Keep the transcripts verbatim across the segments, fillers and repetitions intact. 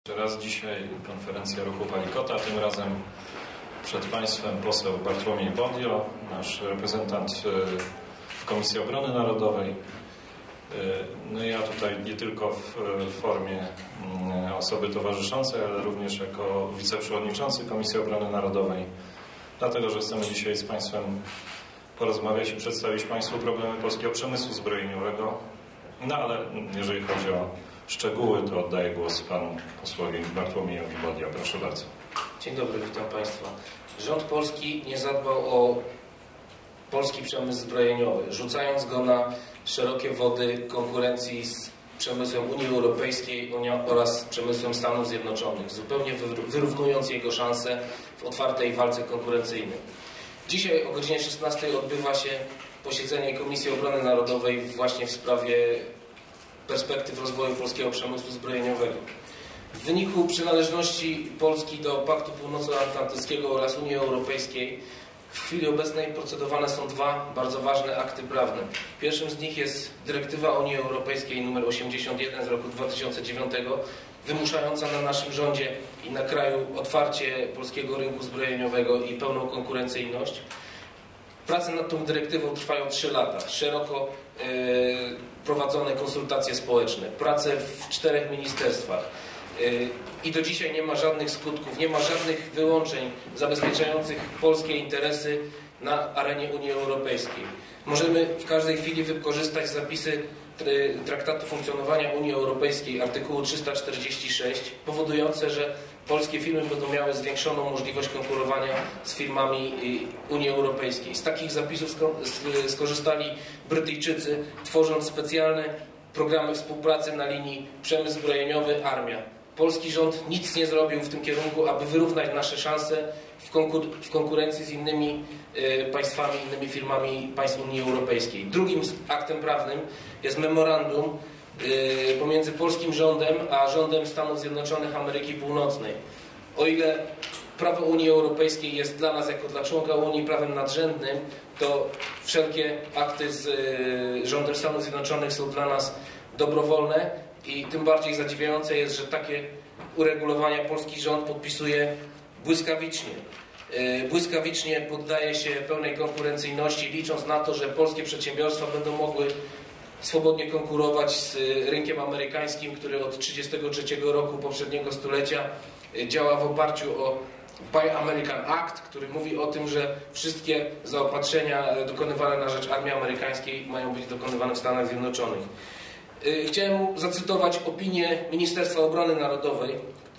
Jeszcze raz dzisiaj konferencja Ruchu Palikota, tym razem przed Państwem poseł Bartłomiej Bodio, nasz reprezentant w Komisji Obrony Narodowej. No ja tutaj nie tylko w formie osoby towarzyszącej, ale również jako wiceprzewodniczący Komisji Obrony Narodowej, dlatego że chcemy dzisiaj z Państwem porozmawiać i przedstawić Państwu problemy polskiego przemysłu zbrojeniowego. No ale jeżeli chodzi o szczegóły, to oddaję głos panu posłowi Bartłomiejowi Bodio. Proszę bardzo. Dzień dobry, witam Państwa. Rząd polski nie zadbał o polski przemysł zbrojeniowy, rzucając go na szerokie wody konkurencji z przemysłem Unii Europejskiej oraz przemysłem Stanów Zjednoczonych, zupełnie wyrównując jego szanse w otwartej walce konkurencyjnej. Dzisiaj o godzinie szesnastej odbywa się posiedzenie Komisji Obrony Narodowej właśnie w sprawie perspektyw rozwoju polskiego przemysłu zbrojeniowego. W wyniku przynależności Polski do Paktu Północnoatlantyckiego oraz Unii Europejskiej w chwili obecnej procedowane są dwa bardzo ważne akty prawne. Pierwszym z nich jest dyrektywa Unii Europejskiej nr osiemdziesiąt jeden z roku dwa tysiące dziewiątego, wymuszająca na naszym rządzie i na kraju otwarcie polskiego rynku zbrojeniowego i pełną konkurencyjność. Prace nad tą dyrektywą trwają trzy lata. Szeroko yy, prowadzone konsultacje społeczne, prace w czterech ministerstwach. Yy, I do dzisiaj nie ma żadnych skutków, nie ma żadnych wyłączeń zabezpieczających polskie interesy na arenie Unii Europejskiej. Możemy w każdej chwili wykorzystać zapisy Traktatu Funkcjonowania Unii Europejskiej, artykułu trzysta czterdzieści sześć, powodujące, że polskie firmy będą miały zwiększoną możliwość konkurowania z firmami Unii Europejskiej. Z takich zapisów skorzystali Brytyjczycy, tworząc specjalne programy współpracy na linii przemysł zbrojeniowy, armia. Polski rząd nic nie zrobił w tym kierunku, aby wyrównać nasze szanse w, konkur w konkurencji z innymi y, państwami, innymi firmami państw Unii Europejskiej. Drugim aktem prawnym jest memorandum y, pomiędzy polskim rządem a rządem Stanów Zjednoczonych Ameryki Północnej. O ile prawo Unii Europejskiej jest dla nas, jako dla członka Unii, prawem nadrzędnym, to wszelkie akty z y, rządem Stanów Zjednoczonych są dla nas dobrowolne. I tym bardziej zadziwiające jest, że takie uregulowania polski rząd podpisuje błyskawicznie. Błyskawicznie poddaje się pełnej konkurencyjności, licząc na to, że polskie przedsiębiorstwa będą mogły swobodnie konkurować z rynkiem amerykańskim, który od tysiąc dziewięćset trzydziestego trzeciego roku poprzedniego stulecia działa w oparciu o Buy American Act, który mówi o tym, że wszystkie zaopatrzenia dokonywane na rzecz armii amerykańskiej mają być dokonywane w Stanach Zjednoczonych. Chciałem zacytować opinię Ministerstwa Obrony Narodowej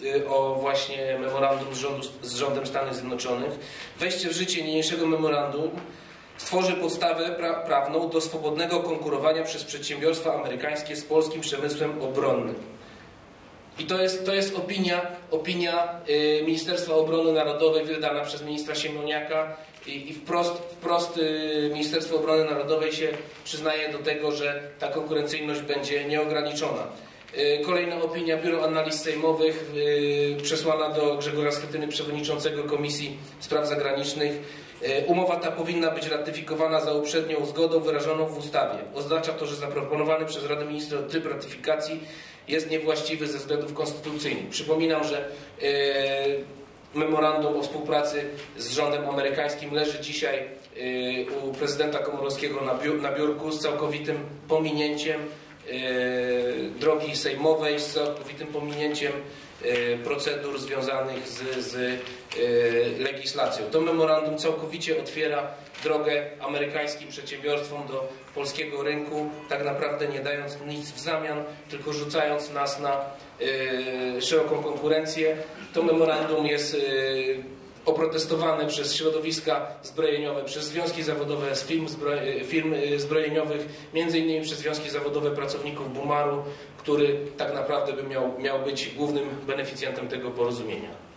o właśnie memorandum z, rządu, z rządem Stanów Zjednoczonych. Wejście w życie niniejszego memorandum stworzy podstawę pra prawną do swobodnego konkurowania przez przedsiębiorstwa amerykańskie z polskim przemysłem obronnym. I to jest, to jest opinia, opinia y, Ministerstwa Obrony Narodowej wydana przez ministra Siemoniaka i, i wprost, wprost y, Ministerstwo Obrony Narodowej się przyznaje do tego, że ta konkurencyjność będzie nieograniczona. Y, kolejna opinia Biura Analiz Sejmowych y, przesłana do Grzegorza Schetyny, przewodniczącego Komisji Spraw Zagranicznych. Y, umowa ta powinna być ratyfikowana za uprzednią zgodą wyrażoną w ustawie. Oznacza to, że zaproponowany przez Radę Ministrów tryb ratyfikacji jest niewłaściwy ze względów konstytucyjnych. Przypominam, że yy, memorandum o współpracy z rządem amerykańskim leży dzisiaj yy, u prezydenta Komorowskiego na, biur, na biurku z całkowitym pominięciem yy, drogi sejmowej, z całkowitym pominięciem yy, procedur związanych z, z yy, legislacją. To memorandum całkowicie otwiera drogę amerykańskim przedsiębiorstwom do polskiego rynku, tak naprawdę nie dając nic w zamian, tylko rzucając nas na y, szeroką konkurencję. To memorandum jest y, oprotestowane przez środowiska zbrojeniowe, przez związki zawodowe z firm, zbroj, firm zbrojeniowych, między innymi przez związki zawodowe pracowników Bumaru, który tak naprawdę by miał, miał być głównym beneficjentem tego porozumienia.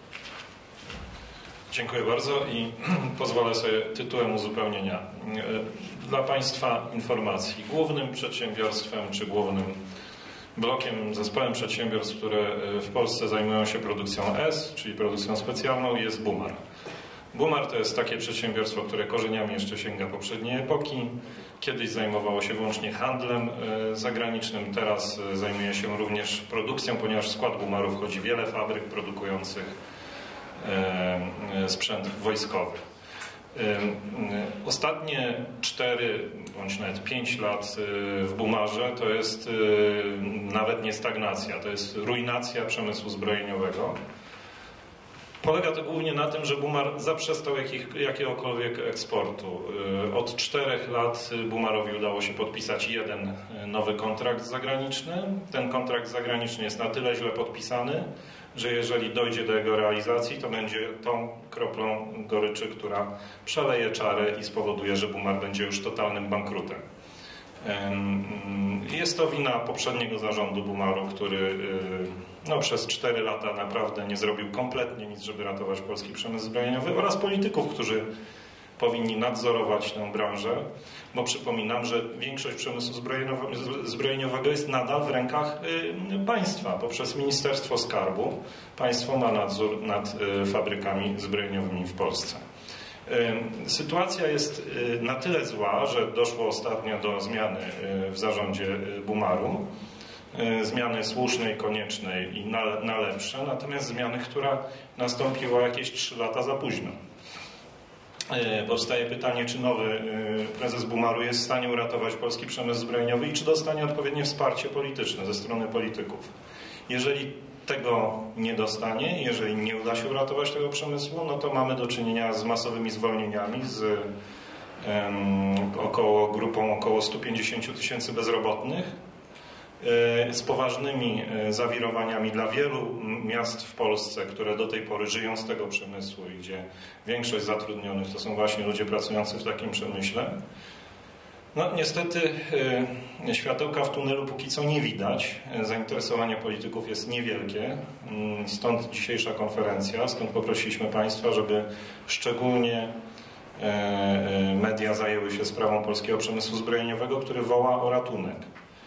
Dziękuję bardzo i pozwolę sobie tytułem uzupełnienia. Dla Państwa informacji. Głównym przedsiębiorstwem czy głównym blokiem, zespołem przedsiębiorstw, które w Polsce zajmują się produkcją S, czyli produkcją specjalną, jest Bumar. Bumar to jest takie przedsiębiorstwo, które korzeniami jeszcze sięga poprzedniej epoki. Kiedyś zajmowało się wyłącznie handlem zagranicznym, teraz zajmuje się również produkcją, ponieważ w skład Bumaru wchodzi wiele fabryk produkujących sprzęt wojskowy. Ostatnie cztery bądź nawet pięć lat w Bumarze to jest nawet nie stagnacja, to jest rujnacja przemysłu zbrojeniowego. Polega to głównie na tym, że Bumar zaprzestał jakich, jakiegokolwiek eksportu. Od czterech lat Bumarowi udało się podpisać jeden nowy kontrakt zagraniczny. Ten kontrakt zagraniczny jest na tyle źle podpisany, że jeżeli dojdzie do jego realizacji, to będzie tą kroplą goryczy, która przeleje czarę i spowoduje, że Bumar będzie już totalnym bankrutem. Jest to wina poprzedniego zarządu Bumaru, który no, przez cztery lata naprawdę nie zrobił kompletnie nic, żeby ratować polski przemysł zbrojeniowy, oraz polityków, którzy powinni nadzorować tę branżę, bo przypominam, że większość przemysłu zbrojeniowego jest nadal w rękach państwa. Poprzez Ministerstwo Skarbu państwo ma nadzór nad fabrykami zbrojeniowymi w Polsce. Sytuacja jest na tyle zła, że doszło ostatnio do zmiany w zarządzie Bumaru. Zmiany słusznej, koniecznej i na, na lepsze, natomiast zmiany, która nastąpiła jakieś trzy lata za późno. Powstaje pytanie, czy nowy prezes Bumaru jest w stanie uratować polski przemysł zbrojeniowy i czy dostanie odpowiednie wsparcie polityczne ze strony polityków. Jeżeli tego nie dostanie, jeżeli nie uda się uratować tego przemysłu, no to mamy do czynienia z masowymi zwolnieniami, z um, około, grupą około stu pięćdziesięciu tysięcy bezrobotnych, z poważnymi zawirowaniami dla wielu miast w Polsce, które do tej pory żyją z tego przemysłu i gdzie większość zatrudnionych to są właśnie ludzie pracujący w takim przemyśle. No niestety światełka w tunelu póki co nie widać. Zainteresowanie polityków jest niewielkie. Stąd dzisiejsza konferencja, skąd poprosiliśmy Państwa, żeby szczególnie media zajęły się sprawą polskiego przemysłu zbrojeniowego, który woła o ratunek.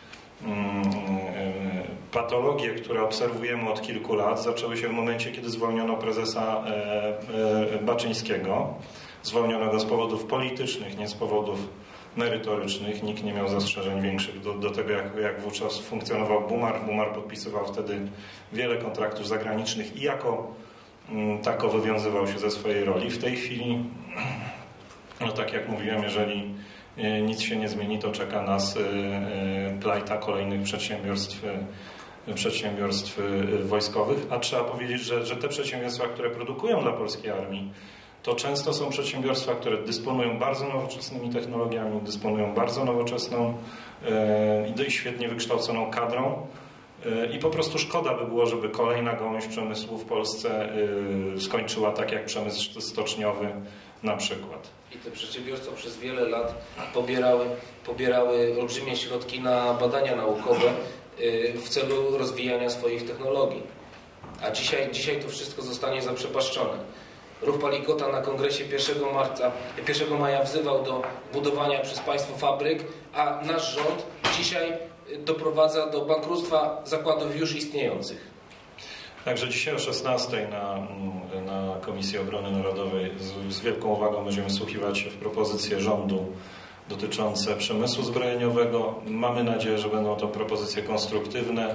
Patologie, które obserwujemy od kilku lat, zaczęły się w momencie, kiedy zwolniono prezesa Baczyńskiego. Zwolniono go z powodów politycznych, nie z powodów merytorycznych. Nikt nie miał zastrzeżeń większych do, do tego, jak, jak wówczas funkcjonował Bumar. Bumar podpisywał wtedy wiele kontraktów zagranicznych i jako tako wywiązywał się ze swojej roli. W tej chwili, no tak jak mówiłem, jeżeli nic się nie zmieni, to czeka nas plajta kolejnych przedsiębiorstw, przedsiębiorstw wojskowych, a trzeba powiedzieć, że, że te przedsiębiorstwa, które produkują dla polskiej armii, to często są przedsiębiorstwa, które dysponują bardzo nowoczesnymi technologiami, dysponują bardzo nowoczesną i świetnie wykształconą kadrą i po prostu szkoda by było, żeby kolejna gałąź przemysłu w Polsce skończyła tak jak przemysł stoczniowy na przykład. I te przedsiębiorstwa przez wiele lat pobierały, pobierały olbrzymie środki na badania naukowe w celu rozwijania swoich technologii. A dzisiaj, dzisiaj to wszystko zostanie zaprzepaszczone. Ruch Palikota na kongresie pierwszego marca, pierwszego maja wzywał do budowania przez państwo fabryk, a nasz rząd dzisiaj doprowadza do bankructwa zakładów już istniejących. Także dzisiaj o szesnastej na, na Komisji Obrony Narodowej z, z wielką uwagą będziemy wsłuchiwać się w propozycje rządu dotyczące przemysłu zbrojeniowego. Mamy nadzieję, że będą to propozycje konstruktywne.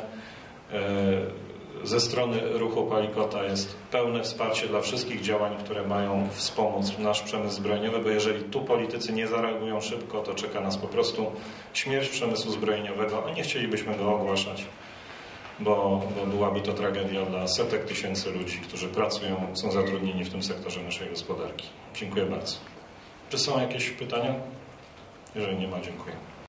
Ze strony ruchu Palikota jest pełne wsparcie dla wszystkich działań, które mają wspomóc nasz przemysł zbrojeniowy, bo jeżeli tu politycy nie zareagują szybko, to czeka nas po prostu śmierć przemysłu zbrojeniowego, a nie chcielibyśmy go ogłaszać, bo, bo byłaby to tragedia dla setek tysięcy ludzi, którzy pracują, są zatrudnieni w tym sektorze naszej gospodarki. Dziękuję bardzo. Czy są jakieś pytania? Jeżeli nie ma, dziękuję.